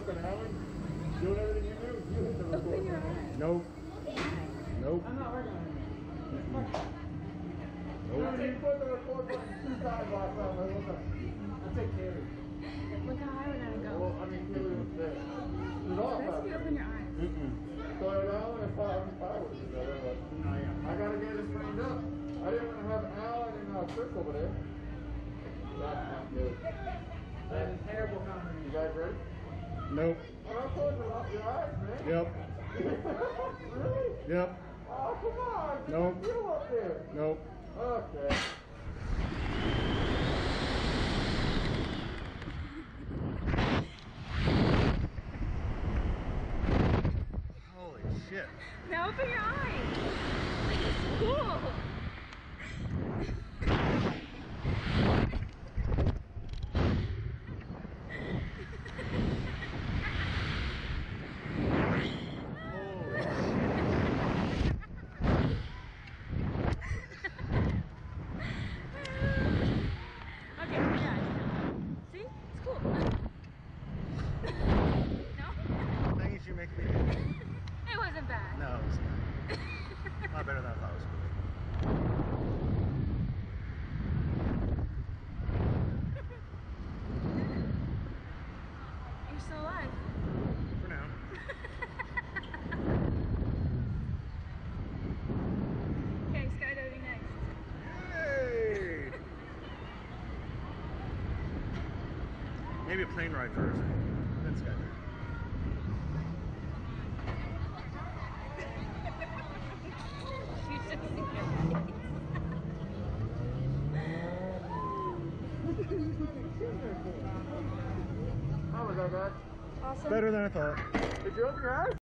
looking, Alan. Doing everything you do. You hit the record. Open your eyes. Nope. Nope. I'm not working on it. Nope. You put the record button 2 times last time. I take care of it. Look how high we're gonna go. Well, I mean, Kaylee was there. It was all Best if you open your eyes. So Alan and Power together. I gotta get it straightened up. I didn't want to have Alan and Chris over there. That's not good. That is terrible comedy. You guys ready? Nope. I'm not closing off your eyes, man. Yep. Really? Yep. Oh, come on. Nope. You up there. Nope. Okay. Holy shit. Now open your eyes. It's cool. Okay, yeah. See? It's cool. No? Dang it, you make me. It wasn't bad. No, it's not. Not better than I thought it was going to be. You're still alive. For now. Okay, skydiving next. Yay! Maybe a plane ride first, then skydiving. How was that, guys? Awesome. Better than I thought. Did you open your eyes?